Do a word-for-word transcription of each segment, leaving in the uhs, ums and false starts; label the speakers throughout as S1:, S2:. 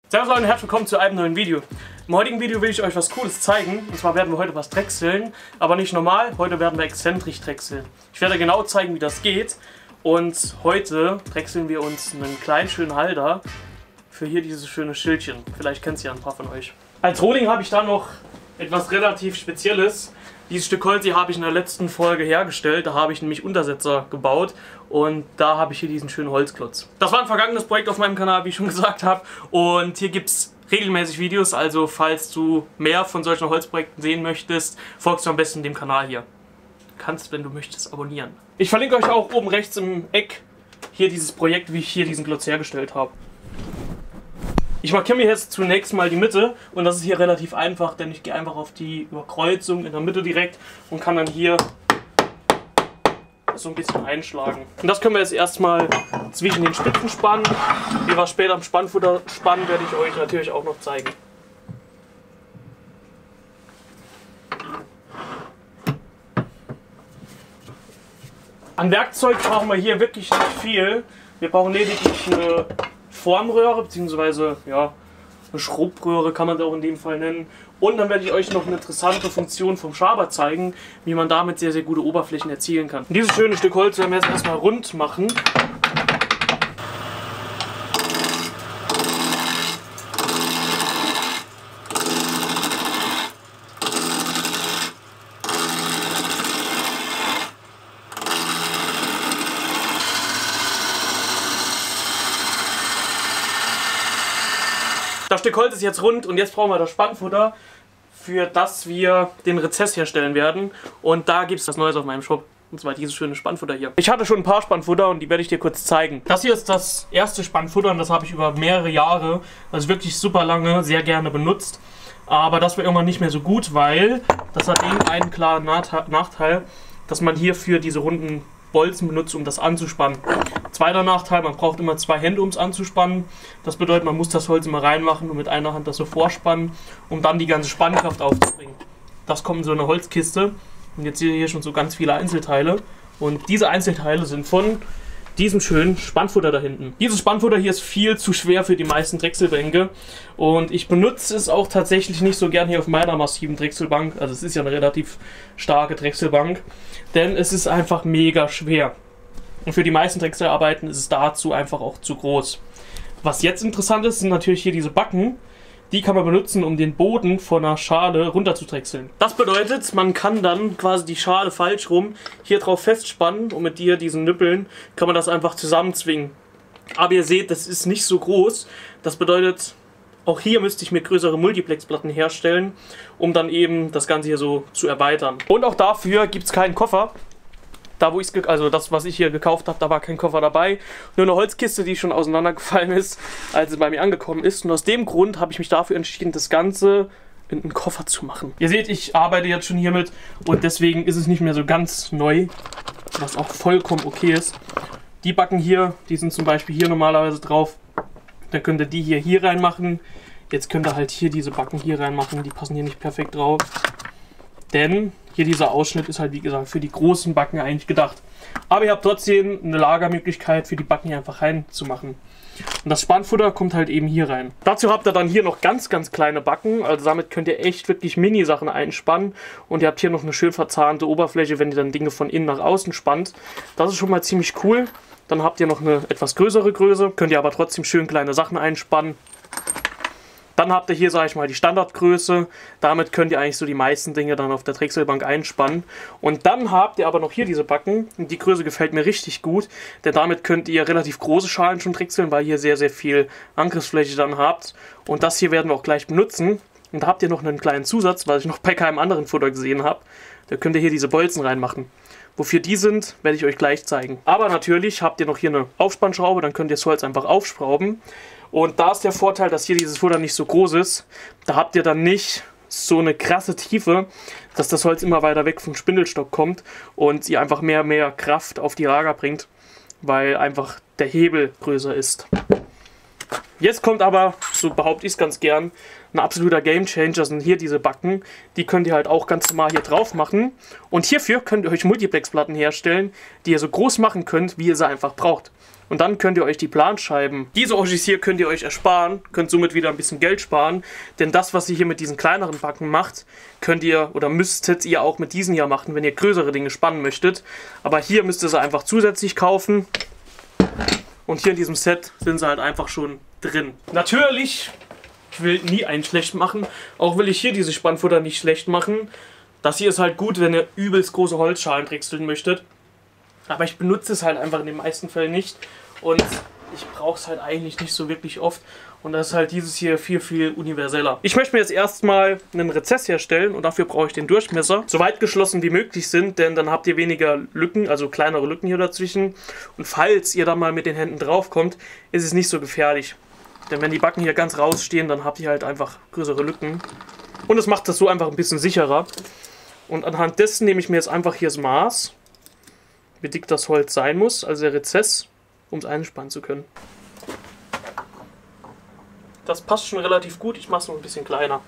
S1: Servus Leute und herzlich willkommen zu einem neuen Video. Im heutigen Video will ich euch was Cooles zeigen. Und zwar werden wir heute was drechseln, aber nicht normal. Heute werden wir exzentrisch drechseln. Ich werde genau zeigen, wie das geht. Und heute drechseln wir uns einen kleinen schönen Halter für hier dieses schöne Schildchen. Vielleicht kennt es ja ein paar von euch. Als Rohling habe ich da noch etwas relativ Spezielles. Dieses Stück Holz hier habe ich in der letzten Folge hergestellt. Da habe ich nämlich Untersetzer gebaut und da habe ich hier diesen schönen Holzklotz. Das war ein vergangenes Projekt auf meinem Kanal, wie ich schon gesagt habe. Und hier gibt es regelmäßig Videos, also falls du mehr von solchen Holzprojekten sehen möchtest, folgst du am besten dem Kanal hier. Du kannst, wenn du möchtest, abonnieren. Ich verlinke euch auch oben rechts im Eck hier dieses Projekt, wie ich hier diesen Klotz hergestellt habe. Ich markiere mir jetzt zunächst mal die Mitte und das ist hier relativ einfach, denn ich gehe einfach auf die Überkreuzung in der Mitte direkt und kann dann hier so ein bisschen einschlagen. Und das können wir jetzt erstmal zwischen den Spitzen spannen. Wie wir später am Spannfutter spannen, werde ich euch natürlich auch noch zeigen. An Werkzeug brauchen wir hier wirklich nicht viel. Wir brauchen lediglich eine Formröhre, beziehungsweise ja, eine Schrubröhre kann man das auch in dem Fall nennen. Und dann werde ich euch noch eine interessante Funktion vom Schaber zeigen, wie man damit sehr, sehr gute Oberflächen erzielen kann. Und dieses schöne Stück Holz werden wir jetzt erstmal rund machen. Das Stück Holz ist jetzt rund und jetzt brauchen wir das Spannfutter, für das wir den Rezess herstellen werden. Und da gibt es was Neues auf meinem Shop. Und zwar dieses schöne Spannfutter hier. Ich hatte schon ein paar Spannfutter und die werde ich dir kurz zeigen. Das hier ist das erste Spannfutter und das habe ich über mehrere Jahre, also wirklich super lange, sehr gerne benutzt. Aber das war irgendwann nicht mehr so gut, weil das hat einen klaren Nachteil, dass man hierfür diese runden Bolzen benutzt, um das anzuspannen. Zweiter Nachteil, man braucht immer zwei Hände, um es anzuspannen. Das bedeutet, man muss das Holz immer reinmachen und mit einer Hand das so vorspannen, um dann die ganze Spannkraft aufzubringen. Das kommt in so eine Holzkiste und jetzt seht ihr hier schon so ganz viele Einzelteile. Und diese Einzelteile sind von diesem schönen Spannfutter da hinten. Dieses Spannfutter hier ist viel zu schwer für die meisten Drechselbänke und ich benutze es auch tatsächlich nicht so gern hier auf meiner massiven Drechselbank. Also es ist ja eine relativ starke Drechselbank, denn es ist einfach mega schwer. Und für die meisten Drechselarbeiten ist es dazu einfach auch zu groß. Was jetzt interessant ist, sind natürlich hier diese Backen. Die kann man benutzen, um den Boden von einer Schale runter zu drechseln. Das bedeutet, man kann dann quasi die Schale falsch rum hier drauf festspannen und mit hier diesen Nippeln kann man das einfach zusammenzwingen. Aber ihr seht, das ist nicht so groß. Das bedeutet, auch hier müsste ich mir größere Multiplexplatten herstellen, um dann eben das Ganze hier so zu erweitern. Und auch dafür gibt es keinen Koffer. Da wo ich es, also das, was ich hier gekauft habe, da war kein Koffer dabei. Nur eine Holzkiste, die schon auseinandergefallen ist, als sie bei mir angekommen ist. Und aus dem Grund habe ich mich dafür entschieden, das Ganze in einen Koffer zu machen. Ihr seht, ich arbeite jetzt schon hiermit und deswegen ist es nicht mehr so ganz neu, was auch vollkommen okay ist. Die Backen hier, die sind zum Beispiel hier normalerweise drauf. Dann könnt ihr die hier hier reinmachen. Jetzt könnt ihr halt hier diese Backen hier reinmachen, die passen hier nicht perfekt drauf. Denn hier dieser Ausschnitt ist halt, wie gesagt, für die großen Backen eigentlich gedacht. Aber ihr habt trotzdem eine Lagermöglichkeit für die Backen hier einfach reinzumachen. Und das Spannfutter kommt halt eben hier rein. Dazu habt ihr dann hier noch ganz, ganz kleine Backen. Also damit könnt ihr echt wirklich Mini-Sachen einspannen. Und ihr habt hier noch eine schön verzahnte Oberfläche, wenn ihr dann Dinge von innen nach außen spannt. Das ist schon mal ziemlich cool. Dann habt ihr noch eine etwas größere Größe. Könnt ihr aber trotzdem schön kleine Sachen einspannen. Dann habt ihr hier, sage ich mal, die Standardgröße. Damit könnt ihr eigentlich so die meisten Dinge dann auf der Drechselbank einspannen. Und dann habt ihr aber noch hier diese Backen. Und die Größe gefällt mir richtig gut. Denn damit könnt ihr relativ große Schalen schon drechseln, weil ihr sehr, sehr viel Angriffsfläche dann habt. Und das hier werden wir auch gleich benutzen. Und da habt ihr noch einen kleinen Zusatz, was ich noch bei keinem anderen Futter gesehen habe. Da könnt ihr hier diese Bolzen reinmachen. Wofür die sind, werde ich euch gleich zeigen. Aber natürlich habt ihr noch hier eine Aufspannschraube, dann könnt ihr das Holz einfach aufschrauben. Und da ist der Vorteil, dass hier dieses Futter nicht so groß ist. Da habt ihr dann nicht so eine krasse Tiefe, dass das Holz immer weiter weg vom Spindelstock kommt und ihr einfach mehr mehr Kraft auf die Lager bringt, weil einfach der Hebel größer ist. Jetzt kommt aber, so behaupte ich es ganz gern, ein absoluter Gamechanger sind hier diese Backen. Die könnt ihr halt auch ganz normal hier drauf machen. Und hierfür könnt ihr euch Multiplexplatten herstellen, die ihr so groß machen könnt, wie ihr sie einfach braucht. Und dann könnt ihr euch die Planscheiben, diese Oschis hier, könnt ihr euch ersparen, könnt somit wieder ein bisschen Geld sparen. Denn das, was ihr hier mit diesen kleineren Backen macht, könnt ihr oder müsstet ihr auch mit diesen hier machen, wenn ihr größere Dinge spannen möchtet. Aber hier müsst ihr sie einfach zusätzlich kaufen. Und hier in diesem Set sind sie halt einfach schon drin. Natürlich, ich will nie einen schlecht machen. Auch will ich hier diese Spannfutter nicht schlecht machen. Das hier ist halt gut, wenn ihr übelst große Holzschalen drechseln möchtet. Aber ich benutze es halt einfach in den meisten Fällen nicht. Und ich brauche es halt eigentlich nicht so wirklich oft. Und das ist halt dieses hier viel, viel universeller. Ich möchte mir jetzt erstmal einen Rezess herstellen. Und dafür brauche ich den Durchmesser so weit geschlossen wie möglich sind. Denn dann habt ihr weniger Lücken, also kleinere Lücken hier dazwischen. Und falls ihr da mal mit den Händen drauf kommt, ist es nicht so gefährlich. Denn wenn die Backen hier ganz rausstehen, dann habt ihr halt einfach größere Lücken. Und es macht das so einfach ein bisschen sicherer. Und anhand dessen nehme ich mir jetzt einfach hier das Maß, wie dick das Holz sein muss, also der Rezess, um es einspannen zu können. Das passt schon relativ gut, ich mache es noch ein bisschen kleiner.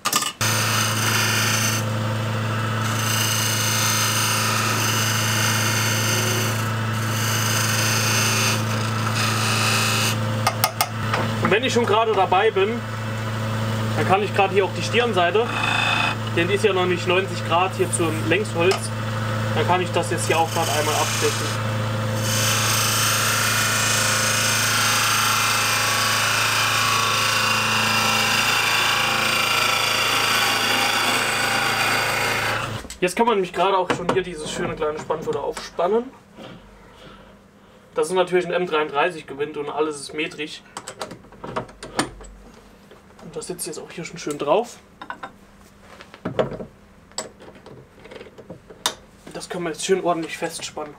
S1: Und wenn ich schon gerade dabei bin, dann kann ich gerade hier auch die Stirnseite, denn die ist ja noch nicht neunzig Grad hier zum Längsholz. Dann kann ich das jetzt hier auch gerade einmal abstechen. Jetzt kann man nämlich gerade auch schon hier dieses schöne kleine Spannfutter aufspannen. Das ist natürlich ein M dreiunddreißig Gewind und alles ist metrig. Und das sitzt jetzt auch hier schon schön drauf. Das können wir jetzt schön ordentlich festspannen.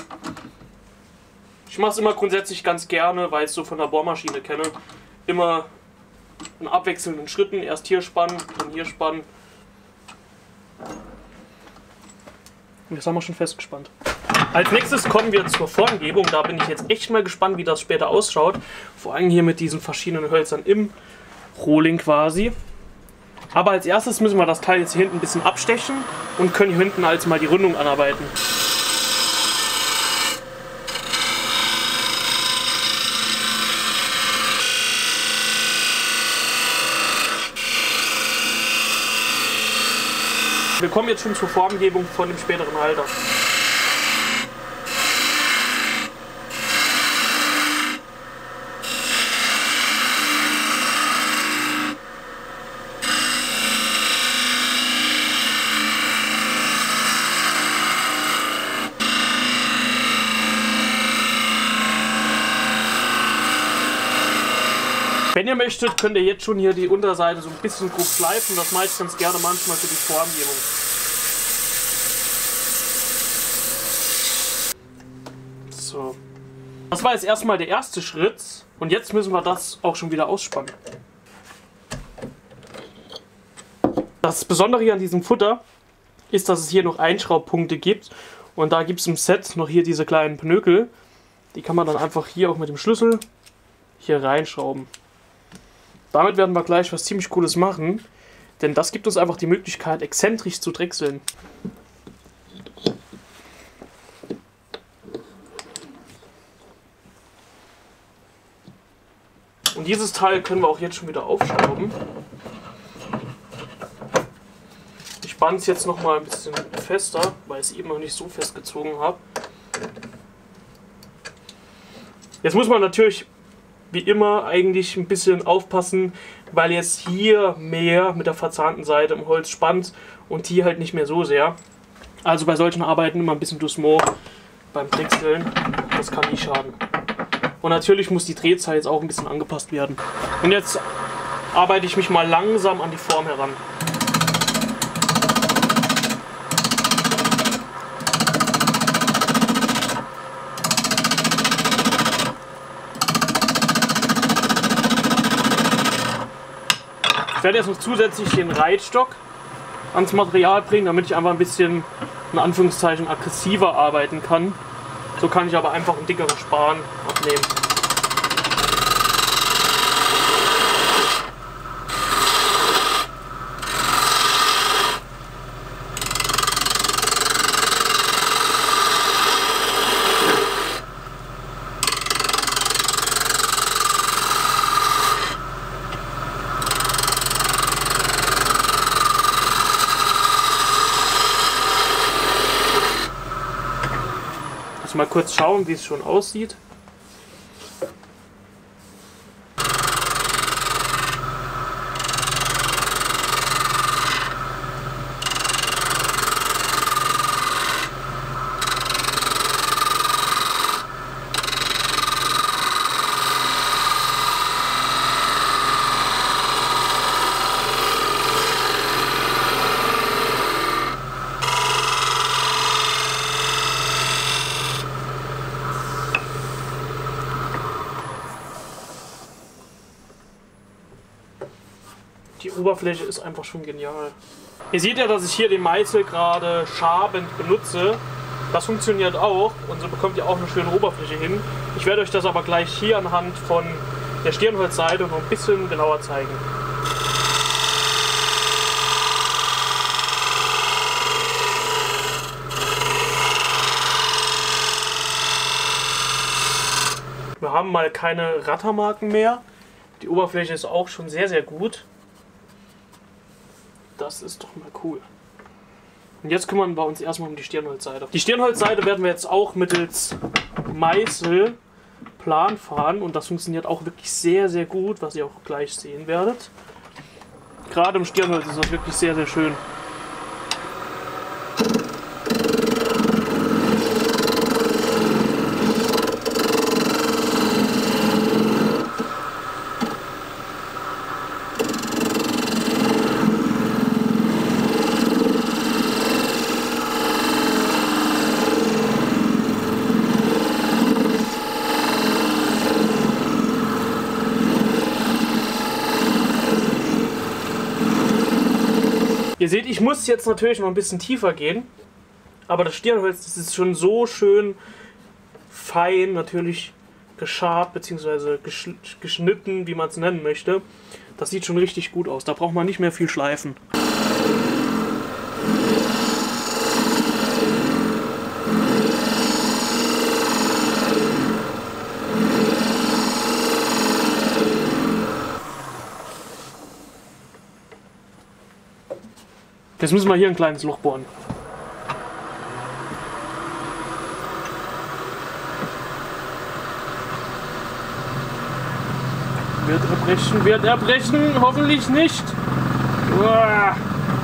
S1: Ich mache es immer grundsätzlich ganz gerne, weil ich es so von der Bohrmaschine kenne. Immer in abwechselnden Schritten. Erst hier spannen, dann hier spannen. Und das haben wir schon festgespannt. Als nächstes kommen wir zur Formgebung. Da bin ich jetzt echt mal gespannt, wie das später ausschaut. Vor allem hier mit diesen verschiedenen Hölzern im Rohling quasi. Aber als erstes müssen wir das Teil jetzt hier hinten ein bisschen abstechen und können hier hinten als mal die Rundung anarbeiten. Wir kommen jetzt schon zur Formgebung von dem späteren Halter. Wenn ihr möchtet, könnt ihr jetzt schon hier die Unterseite so ein bisschen grob schleifen. Das mache ich ganz gerne manchmal für die Formgebung. So. Das war jetzt erstmal der erste Schritt. Und jetzt müssen wir das auch schon wieder ausspannen. Das Besondere hier an diesem Futter ist, dass es hier noch Einschraubpunkte gibt. Und da gibt es im Set noch hier diese kleinen Pnökel. Die kann man dann einfach hier auch mit dem Schlüssel hier reinschrauben. Damit werden wir gleich was ziemlich Cooles machen, denn das gibt uns einfach die Möglichkeit, exzentrisch zu drechseln. Und dieses Teil können wir auch jetzt schon wieder aufschrauben. Ich spanne es jetzt noch mal ein bisschen fester, weil ich es eben noch nicht so festgezogen habe. Jetzt muss man natürlich wie immer eigentlich ein bisschen aufpassen, weil jetzt hier mehr mit der verzahnten Seite im Holz spannt und hier halt nicht mehr so sehr. Also bei solchen Arbeiten immer ein bisschen Doucement beim Drechseln, das kann nicht schaden. Und natürlich muss die Drehzahl jetzt auch ein bisschen angepasst werden. Und jetzt arbeite ich mich mal langsam an die Form heran. Ich werde jetzt noch zusätzlich den Reitstock ans Material bringen, damit ich einfach ein bisschen, in Anführungszeichen, aggressiver arbeiten kann. So kann ich aber einfach einen dickeren Span abnehmen. jetzt mal kurz schauen, wie es schon aussieht.
S2: Die Oberfläche ist einfach schon genial. Ihr seht ja, dass ich hier den Meißel gerade schabend benutze. Das funktioniert auch und so bekommt ihr auch eine schöne Oberfläche hin. Ich werde euch das aber gleich hier anhand von der Stirnholzseite noch ein bisschen genauer zeigen. Wir haben mal keine Rattermarken mehr. Die Oberfläche ist auch schon sehr, sehr gut. Das ist doch mal cool. Und jetzt kümmern wir uns erstmal um die Stirnholzseite. Die Stirnholzseite werden wir jetzt auch mittels Meißel plan fahren und das funktioniert auch wirklich sehr, sehr gut, was ihr auch gleich sehen werdet. Gerade im Stirnholz ist das wirklich sehr, sehr schön. Ihr seht, ich muss jetzt natürlich noch ein bisschen tiefer gehen, aber das Stirnholz, das ist schon so schön fein, natürlich geschabt bzw. geschnitten, wie man es nennen möchte. Das sieht schon richtig gut aus, da braucht man nicht mehr viel schleifen. Jetzt müssen wir hier ein kleines Loch bohren. Wird erbrechen, wird erbrechen, hoffentlich nicht. Uah.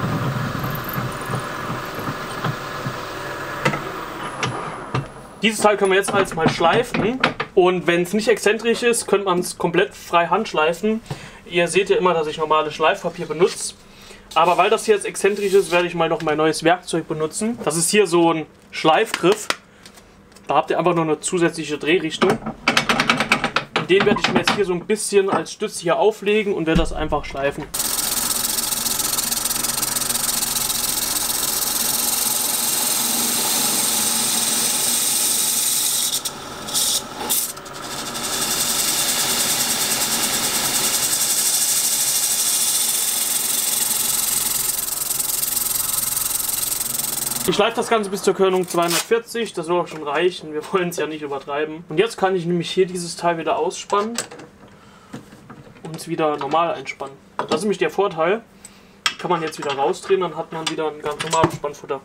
S2: Dieses Teil können wir jetzt als mal schleifen. Und wenn es nicht exzentrisch ist, könnte man es komplett frei Hand schleifen. Ihr seht ja immer, dass ich normales Schleifpapier benutze. Aber weil das hier jetzt exzentrisch ist, werde ich mal noch mein neues Werkzeug benutzen. Das ist hier so ein Schleifgriff. Da habt ihr einfach noch eine zusätzliche Drehrichtung. Und den werde ich mir jetzt hier so ein bisschen als Stütze hier auflegen und werde das einfach schleifen. Ich schleife das Ganze bis zur Körnung zweihundertvierzig, das soll auch schon reichen, wir wollen es ja nicht übertreiben. Und jetzt kann ich nämlich hier dieses Teil wieder ausspannen und es wieder normal einspannen. Das ist nämlich der Vorteil, kann man jetzt wieder rausdrehen, dann hat man wieder ein ganz normales Spannfutter.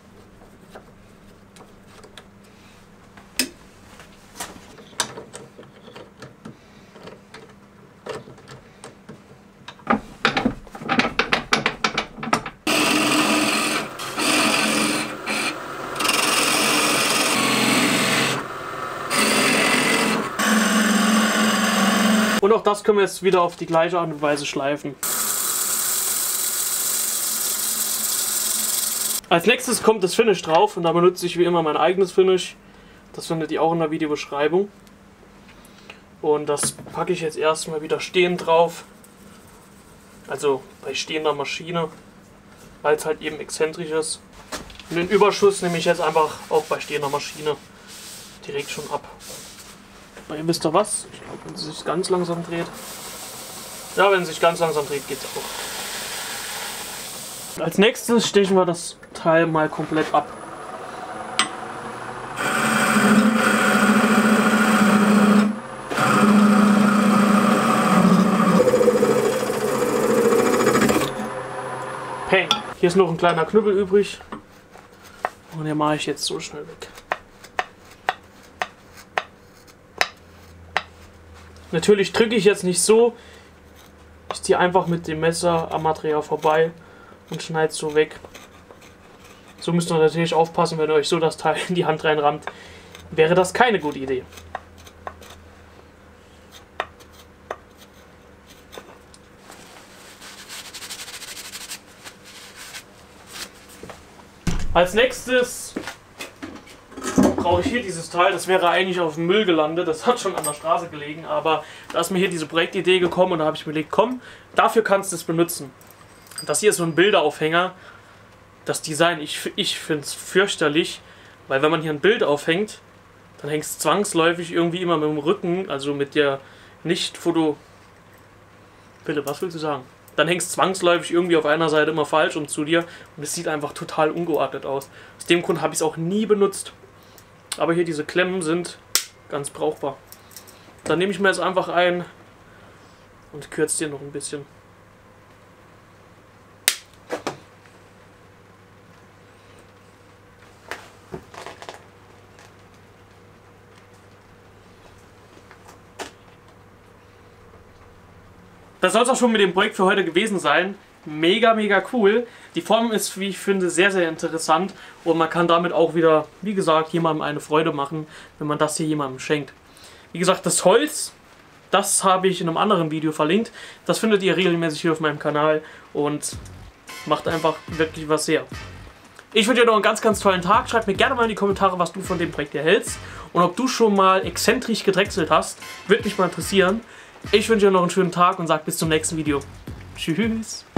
S2: Und auch das können wir jetzt wieder auf die gleiche Art und Weise schleifen. Als nächstes kommt das Finish drauf und da benutze ich wie immer mein eigenes Finish. Das findet ihr auch in der Videobeschreibung. Und das packe ich jetzt erstmal wieder stehend drauf. Also bei stehender Maschine, weil es halt eben exzentrisch ist. Und den Überschuss nehme ich jetzt einfach auch bei stehender Maschine direkt schon ab. Aber ihr wisst doch was? Ich glaube, wenn sie sich ganz langsam dreht. Ja, wenn sie sich ganz langsam dreht, geht es auch. Und als nächstes stechen wir das Teil mal komplett ab. Peng! Hier ist noch ein kleiner Knüppel übrig. Und den mache ich jetzt so schnell weg. Natürlich drücke ich jetzt nicht so. Ich ziehe einfach mit dem Messer am Material vorbei und schneide es so weg. So müsst ihr natürlich aufpassen, wenn ihr euch so das Teil in die Hand reinrammt. Wäre das keine gute Idee. Als nächstes brauche ich hier dieses Teil. Das wäre eigentlich auf dem Müll gelandet. Das hat schon an der Straße gelegen. Aber da ist mir hier diese Projektidee gekommen und da habe ich mir gedacht, komm, dafür kannst du es benutzen. Das hier ist so ein Bilderaufhänger. Das Design, ich, ich finde es fürchterlich. Weil wenn man hier ein Bild aufhängt, dann hängt es zwangsläufig irgendwie immer mit dem Rücken, also mit der Nicht-Foto... Philipp, was willst du sagen? Dann hängt es zwangsläufig irgendwie auf einer Seite immer falsch um zu dir und es sieht einfach total ungeordnet aus. Aus dem Grund habe ich es auch nie benutzt. Aber hier diese Klemmen sind ganz brauchbar. Dann nehme ich mir jetzt einfach ein und kürze den noch ein bisschen. Das soll es auch schon mit dem Projekt für heute gewesen sein. Mega, mega cool. Die Form ist, wie ich finde, sehr, sehr interessant. Und man kann damit auch wieder, wie gesagt, jemandem eine Freude machen, wenn man das hier jemandem schenkt. Wie gesagt, das Holz, das habe ich in einem anderen Video verlinkt. Das findet ihr regelmäßig hier auf meinem Kanal. Und macht einfach wirklich was her. Ich wünsche dir noch einen ganz, ganz tollen Tag. Schreib mir gerne mal in die Kommentare, was du von dem Projekt hier hältst. Und ob du schon mal exzentrisch gedrechselt hast, würde mich mal interessieren. Ich wünsche dir noch einen schönen Tag und sage bis zum nächsten Video. Tschüss.